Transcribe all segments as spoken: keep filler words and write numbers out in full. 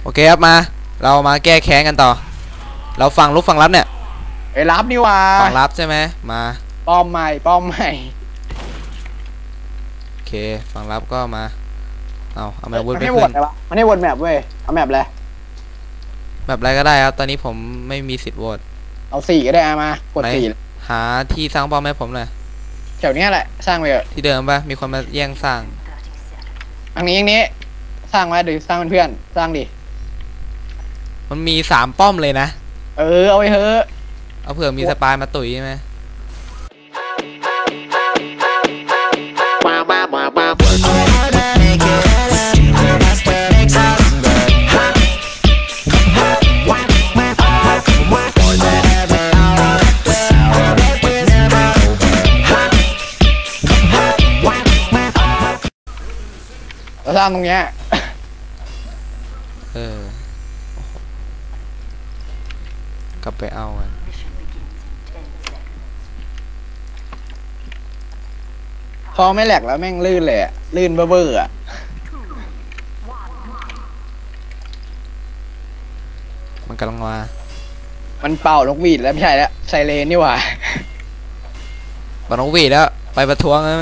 โอเคครับมาเรามาแก้แค้นกันต่อเราฟังลุกฟังรับเนี่ยไอ้รับนี่ว่าฟังรับใช่ไหมมาป้อมใหม่ป้อมใหม่โอเคฟังรับก็มาเอาเอาแมปวนไปขึ้นมันให้วนแมปเว้ยเอาแมปเลยแบบอะไรก็ได้ครับตอนนี้ผมไม่มีสิทธิ์โหวตเอาสี่ก็ได้มากดสี่หาที่สร้างป้อมให้ผมเลยแถวนี้แหละสร้างไปเถอะที่เดิมปะมีคนมาแย่งสร้างอันนี้อย่างนี้สร้างไว้หรือสร้างเพื่อนสร้างดิมันมีสามป้อมเลยนะเออเอาไปเถอะเอาเผื่อมีสปายมาตุ๋ยใช่ไหมเราสร้างตรงเนี้ยเออกลับไปเอาอ่ะพอไม่แหลกแล้วแม่งลื่นเลยอะลื่นเบ้อๆอ่ะมันกำลังมามันเป่านกหวีดแล้วไม่ใช่แล้วไซเรนนี่หว่าเป่านกหวีดแล้วไปประท้วงแล้ว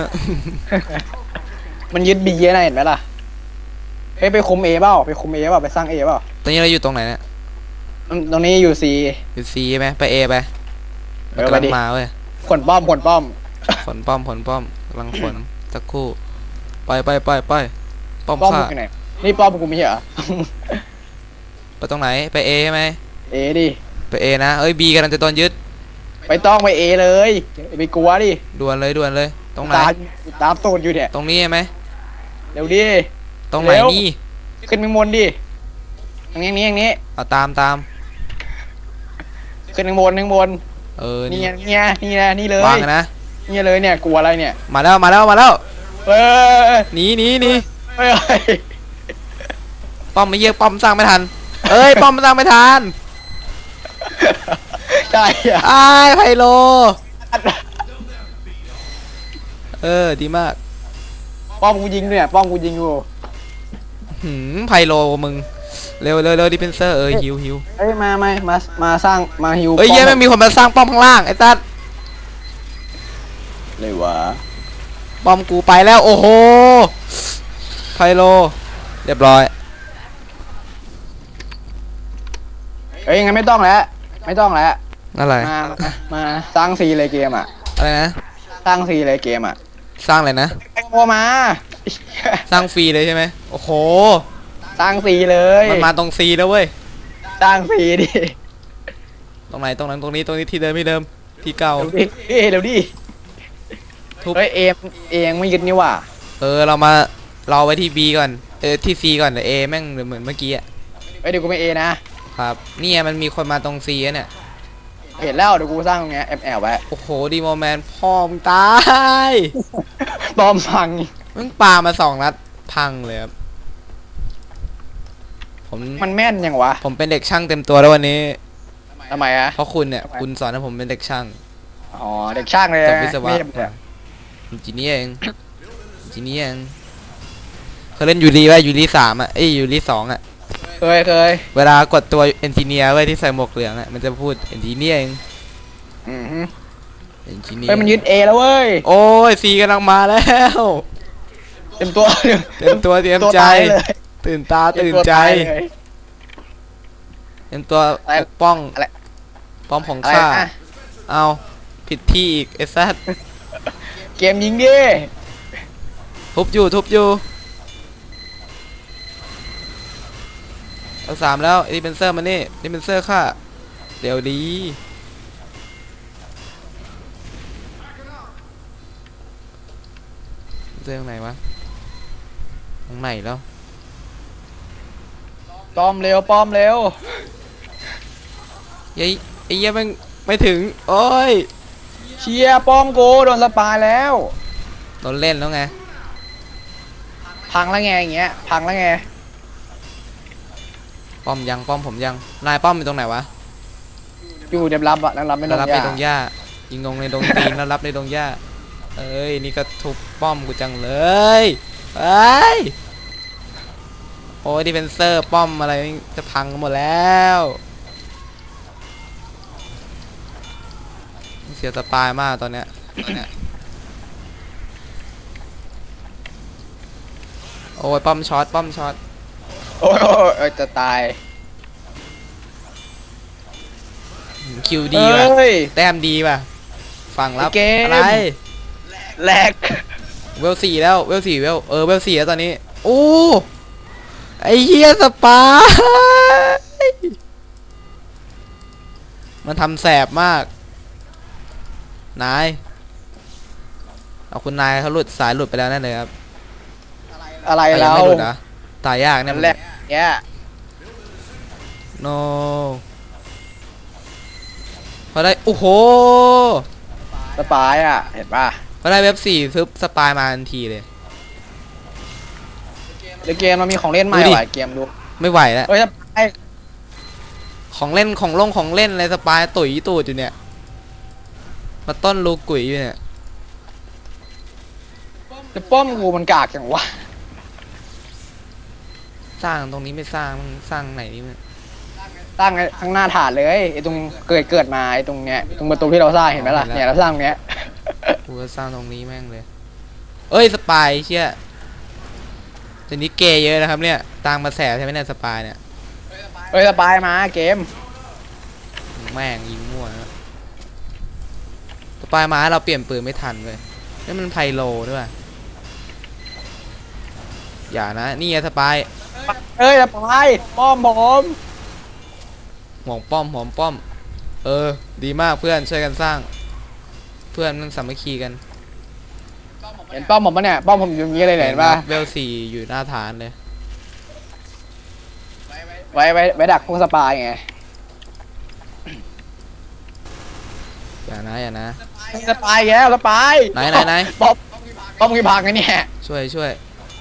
มันยึดบีเยนะเห็นไหมล่ะไปไปคุมเอเปล่าไปคุมเอเปล่าไปสร้างเอเปล่าตอนนี้เราอยู่ตรงไหนเนี่ยตรงนี้อยู่ซีอยู่ซีไหมไปเอไปมันกำลังมาเว้ยขนป้อมขนป้อมขนป้อมขนป้อมกำลังขนสักครู่ไปไปไปไปป้อมข้านี่ป้อมกูไม่ใช่เหรอไปตรงไหนไปเอใช่ไหมเอดิไปเอนะเอ้ยบีกำลังจะโดนยึดไปต้องไปเอเลยไปกลัวดิด่วนเลยด่วนเลยตรงไหนตามตูดอยู่เนี่ยตรงนี้ใช่ไหมเดี๋ยวดิตรงไหนนี่ขึ้นไปบนดิทางนี้นี้อย่างนี้เอาตามตามขึ้นข้างบนข้างบนเออนี่นี่นี่นะนี่เลยวางนะนี่เลยเนี่ยกลัวอะไรเนี่ยมาแล้วมาแล้วมาแล้วเออหนีหนีหนีเฮ้ยป้อมไม่เยอะป้อมสร้างไม่ทันเอ้ยป้อมสร้างไม่ทันใช่อะไอ้ไพโลเออดีมากป้อมกูยิงเนี่ยป้อมกูยิงอยู่หืมไพโลมึงเร็วเร็วเร็วดิเพนเซอร์เออฮิวฮิวเอ้ยมาไม่มามาสร้างมาฮิวเอ้ยยังไม่มีคนมาสร้างป้อมข้างล่างไอ้ตัดเลยวะป้อมกูไปแล้วโอ้โหไพโลเรียบร้อยเอ้ยงั้นไม่ต้องแล้วไม่ต้องแล้วอะไรมามาสร้างซีเลยเกมอ่ะอะไรนะสร้างซีเลยเกมอ่ะสร้างอะไรนะโอมาสร้างฟรีเลยใช่ไหมโอ้โหสร้างซีเลยมันมาตรงซีแล้วเว้ยสร้างซีดิตรงไหนตรงนั้นตรงนี้ตรงนี้ที่เดิมที่เดิมที่เก่าเฮ้ยเดี๋ยวดิเฮ้ยเอ็มเองไม่ยึดนี่ว่ะเออเรามาเราไว้ที่ B ก่อนเออที่ C ก่อนแต่ A แม่งเหมือนเมื่อกี้อ่ะเฮ้ยเดี๋ยวกูไม่ A นะครับนี่มันมีคนมาตรง C เนี่ยเห็นแล้วเดี๋ยวกูสร้างตรงเนี้ยแอบแอบไว้โอ้โหดีโมแมนพ่อมึงตายบอมพังมึงปามาสองนัดพังเลยครับผมมันแม่นยังวะผมเป็นเด็กช่างเต็มตัวแล้ววันนี้ทำไมอะเพราะคุณเนี่ยคุณสอนให้ผมเป็นเด็กช่างอ๋อเด็กช่างเลยจบวิศวะจีนี่เองจีนี่เองเคยเล่นยูรีไว้ยูรีสามอ่ะเอ้ยยูรีสองอ่ะเคยเคยเวลากดตัวเอนจิเนียร์ไว้ที่ใส่หมวกเหลืองอ่ะมันจะพูดเอนจิเนียร์เองอือฮึเอนจิเนียร์เฮ้ยมันยึด A แล้วเว้ยโอ้ยซีกำลังมาแล้วเต็มตัวเต็มตัวเตรียมใจตื่นตาตื่นใจเต็มตัวปกป้องป้อมของข้าเอาผิดที่อีกไอ้ซัดเกมยิงดิทุบอยู่ทุบอยู่เอาสามแล้วดิเป็นเซอร์มานี่ดิเป็นเซอร์ค่ะเดี๋ยวดีเซอร์ตรงไหนวะตรงไหนแล้วป้อมเร็วป้อมเร็วยัยไอ้ยังมันไม่ถึงโอ้ยเชียร์ป้อมโกโดนสปายแล้วโดนเล่นแล้วไงพังแล้วไงอย่างเงี้ยพังแล้วไงป้อมยังป้อมผมยังนายป้อมเป็นตรงไหนวะอยู่เดี๋ยวรับอะรับไม่รับในตรงหญ้ายิงงงในตรงตีนแล้วรับในตรงหญ้าเอ้ยนี่ก็ทุบป้อมกูจังเลยเอ้ยโอ้ยดิเฟนเซอร์ป้อมอะไรจะพังหมดแล้วเสียสปายมากตอนเนี้ยตอนเนี้ยโอ้ยป้อมช็อตป้อมช็อตโอ้ยโอ้ยโอ้ยจะตายคิวดีว่ะเอ้ยแต้มดีว่ะฝั่งรับเกมอะไรแลกเวลสี่แล้วเวลสี่เวลเออเวลสี่แล้วตอนนี้โอ้ไอ้เหี้ยสปายมันทำแสบมากนายเอาคุณนายเขาหลุดสายหลุดไปแล้วแน่เลยครับอะไรยัแล้งวไม่หลุดนะตายยากเนี่ยแลกเนี้ยโนพอได้โอ้โหสปายอ่ะเห็นป่ะพอได้เว็บสี่ซึบสปายมาทันทีเลยเดี๋ยวเกมมันมีของเล่นใหม่ดูดิว่ะเกมดูไม่ไหวแล้วเอ้ยสปายของเล่นของลงของเล่นอะไรสปายตุ๋ยตูดอยู่เนี่ยมาต้นลูกกุ๋ยอยู่เนี่ยจะป้อมกูมันกากอย่างวะสร้างตรงนี้ไม่สร้างมึงสร้างไหนนี่มึงตั้งไว้ข้างหน้าถาดเลยไอ้ตรงเกิดเกิดมาไอ้ตรงเนี้ยตรงประตูที่เราสร้างเห็นไหมล่ะเนี่ยเราสร้างตรงเนี้ยกูจะสร้างตรงนี้แม่งเลย เอ้ยสปายเชี่ยทีนี้เกย์เยอะนะครับเนี่ยตามมาแสใช่ไหมเนี่ยสปายเนี่ยเอ้ยสปายมาเกมแม่งยิงมั่วนะสปายมาเราเปลี่ยนปืนไม่ทันเลยนี่มันไพโลด้วยว่ะอย่านะนี่ไงสปายเอ้ยสปายป้อมผมห่วงป้อมหอมป้อมเออดีมากเพื่อนช่วยกันสร้าง เพื่อนมันสามัคคีกันเห็นป้อมผมปะเนี่ยป้อมผมอยู่อย่างนี้เลยเห็นป่ะเวลสี่อยู่หน้าฐานเลยไว้ไว้ไว้ดักพวกสปายไงอย่านะอย่านะสปายแกแล้วสปายไหนไหนไหนป้อมป้อมกี่พังไงเนี่ยช่วยช่วย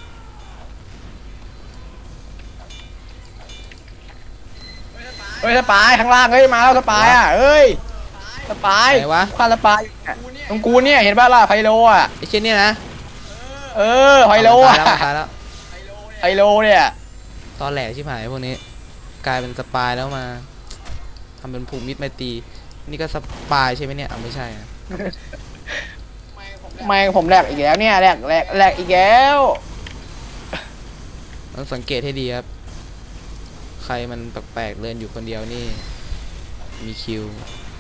เฮ้ยสปายข้างล่างเฮ้ยมาแล้วสปายอ่ะเอ้ยสปายไหนวะข้าสปายอยู่เนี่ยตรงกูเนี่ยเห็นป่ะล่ะไพโลอ่ะไอ้เช่นนี้นะเออไพโลตาอ่ะยแล้วตายแล้วไพโลเนี่ยตอนแหลกชิบหายพวกนี้ กลายเป็นสปายแล้วมาทำเป็นผูกมิตรไมตรีนี่ก็สปายใช่ไหมเนี่ยเอาไม่ใช่อะทำไมผมแหลกอีกแล้วเนี่ยแหลกแหลกแหลกอีกแล้วต้องสังเกตให้ดีครับ ใครมันแปลกๆเดินอยู่คนเดียวนี่มีคิว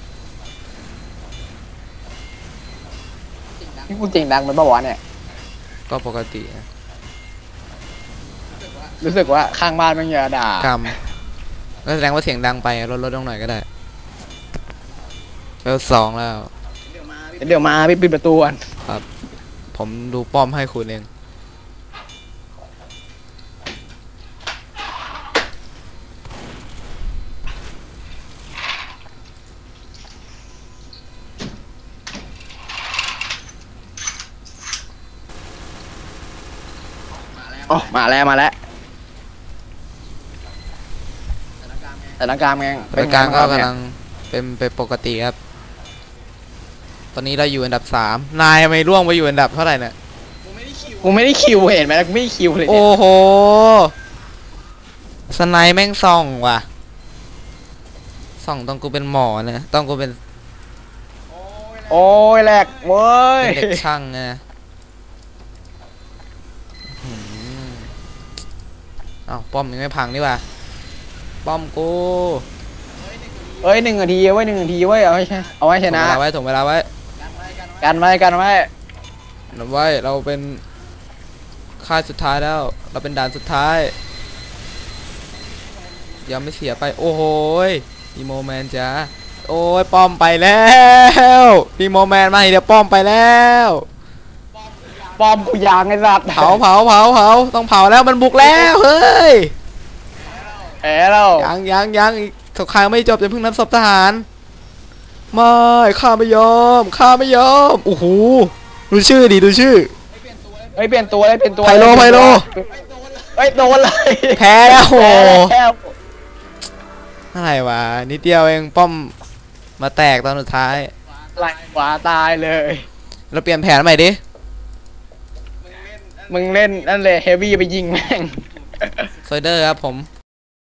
นี่กูจริงดังเป็นปะวะเนี่ยก็ปกตินะรู้สึกว่าข้างบ้านมันอย่าด่ากรรมก็แสดงว่าเสียงดังไปลดลดลงหน่อยก็ได้เวลสองแล้วเดี๋ยวมาพี่ปิดประตูก่อนผมดูป้อมให้คุณเองอ๋อมาแล้วมาแล้วสถานการณ์ไงรายการก็เป็นไงบ้งครับกำลังเป็นเป็นปกติครับ ตอนนี้เราอยู่อันดับสามนายทำไมร่วงไปอยู่อันดับเท่าไหร่เนี่ยกูไม่ได้คิวเห็นไหมกูไม่ได้คิวเลยเนี่ยโอ้โหสไนแม่งส่องว่ะส่องต้องกูเป็นหมอนะต้องกูเป็นโอ้ยแหลกเว้ยเป็นเด็กช่างนะอื้อหืออ้าวป้อมยังไม่พังนี่ว่ะป้อมกูเอ้ยหนึ่งนาทีเว้ยหนึ่งนาทีเว้ยเอาไว้ชเอาไว้ชถ่วงนะเวลาไว้ถ่วงเวลาไว้กันไว้กันไว้ถ่วงไว้เราเป็นค่ายสุดท้ายแล้ว เราเป็นด่านสุดท้ายยังไม่เสียไปโอ้โหยอีโมแมนจ้าโอ้ยป้อมไปแล้วอีโมแมนมาเดี๋ยวป้อมไปแล้วปอมกูยางไอ้สัตว์เผาเผาเผาเผาต้องเผาแล้วมันบุกแล้วเฮ้ยแพ้แล้วยังยังยังอีกสงครามไม่จบจะเพิ่งนับศพทหารไม่ข้าไม่ยอมข้าไม่ยอมโอ้โหดูชื่อดิดูชื่อเฮ้ยเปลี่ยนตัวเลยเปลี่ยนตัวไพโลไพโลเฮ้ยโดนเลยแพ้แล้วโหแพ้อะไรวะนิดเดียวเองป้อมมาแตกตอนสุดท้ายไหลขวาตายเลยเราเปลี่ยนแผนใหม่ดิมึงเล่นนั่นเลยเฮฟวี่ไปยิงแม่งโซเดอร์ครับผม